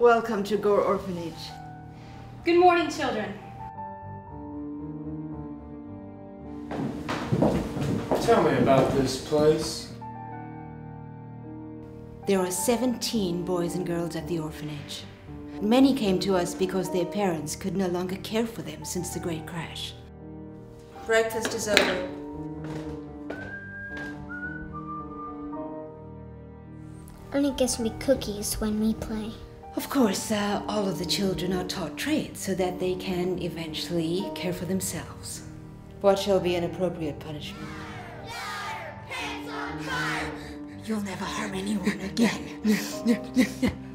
Welcome to Gore Orphanage. Good morning, children. Tell me about this place. There are 17 boys and girls at the orphanage. Many came to us because their parents could no longer care for them since the Great Crash. Breakfast is over. Only gives me cookies when we play. Of course, all of the children are taught trades so that they can eventually care for themselves. What shall be an appropriate punishment? You'll never harm anyone again.